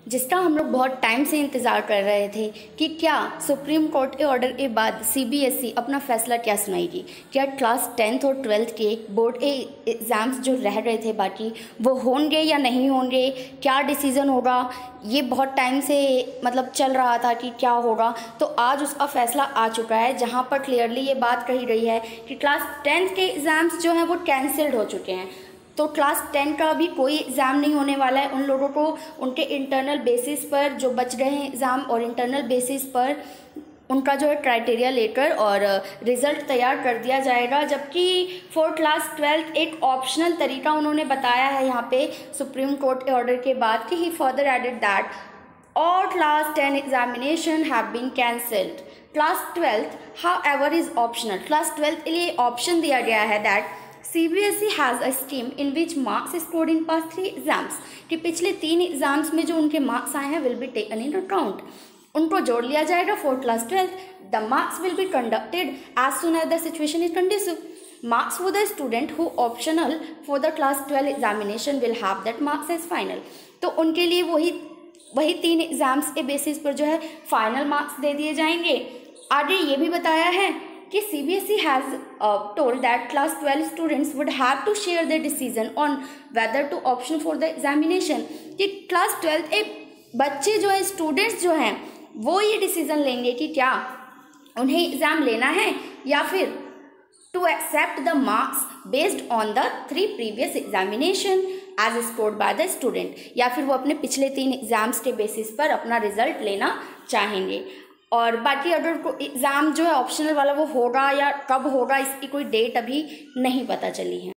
जिसका हम लोग बहुत टाइम से इंतज़ार कर रहे थे कि क्या सुप्रीम कोर्ट के ऑर्डर के बाद सीबीएसई अपना फैसला क्या सुनाएगी। क्या क्लास 10th और 12th के बोर्ड के एग्ज़ाम्स जो रह गए थे बाकी वो होंगे या नहीं होंगे, क्या डिसीज़न होगा, ये बहुत टाइम से चल रहा था कि क्या होगा। तो आज उसका फैसला आ चुका है, जहाँ पर क्लियरली ये बात कही गई है कि क्लास 10th के एग्ज़ाम्स जो हैं वो कैंसिल्ड हो चुके हैं। तो क्लास 10 का भी कोई एग्ज़ाम नहीं होने वाला है। उन लोगों को उनके इंटरनल बेसिस पर जो बच रहे हैं एग्ज़ाम और इंटरनल बेसिस पर उनका जो है क्राइटेरिया लेकर और रिज़ल्ट तैयार कर दिया जाएगा। जबकि फॉर क्लास 12 एक ऑप्शनल तरीका उन्होंने बताया है यहाँ पे सुप्रीम कोर्ट के ऑर्डर के बाद कि ही further added that all class 10 examination have been cancelled. Class 12th however is optional. Class 12th के लिए ऑप्शन दिया गया है that CBSE has a scheme in which marks scored in past 3 exams कि पिछले 3 एग्जाम्स में जो उनके मार्क्स आए हैं will be taken in account. उनको जोड़ लिया जाएगा for class 12th. The marks will be conducted as soon as the situation is conducive. Marks for the student who optional for the class 12 examination will have that marks as final. तो उनके लिए वही 3 exams के basis पर जो है final marks दे दिए जाएंगे। आगे ये भी बताया है कि CBSE has told that class 12 students would have to share their decision on whether to option for the examination कि क्लास 12 के बच्चे जो है स्टूडेंट्स जो हैं वो ये डिसीजन लेंगे कि क्या उन्हें एग्ज़ाम लेना है या फिर to accept the marks based on the 3 previous examination as scored by the student, या फिर वो अपने पिछले 3 एग्ज़ाम्स के बेसिस पर अपना रिजल्ट लेना चाहेंगे। और बाकी अगर एग्ज़ाम जो है ऑप्शनल वाला वो होगा या कब होगा इसकी कोई डेट अभी नहीं पता चली है।